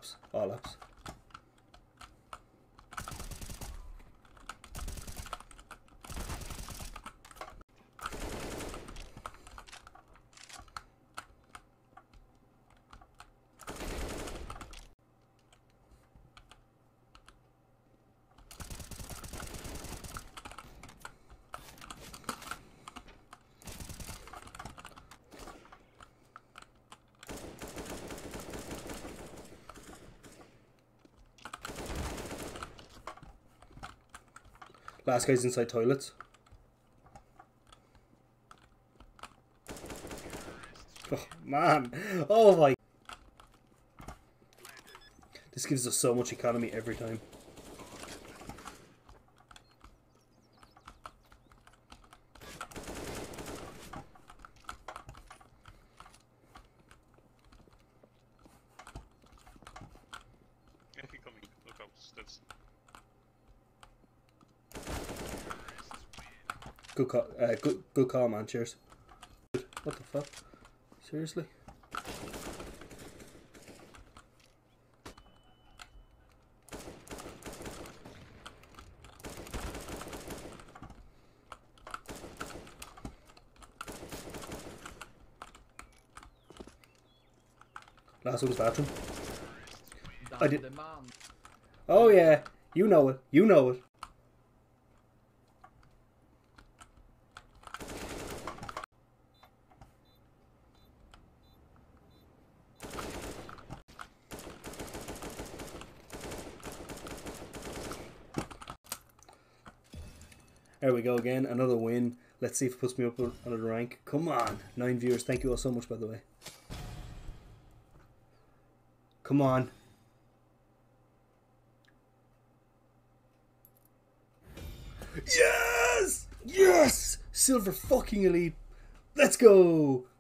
apps. All apps. Last guy's inside toilets. Oh, man. Oh, my. This gives us so much economy every time. Yeah, keep coming. Look out, steps. Good call, man. Cheers. What the fuck? Seriously? Last one's bathroom. I did. Oh yeah, you know it. You know it. There we go again, another win. Let's see if it puts me up another rank. Come on, 9 viewers. Thank you all so much, by the way. Come on. Yes! Yes! Silver fucking elite. Let's go!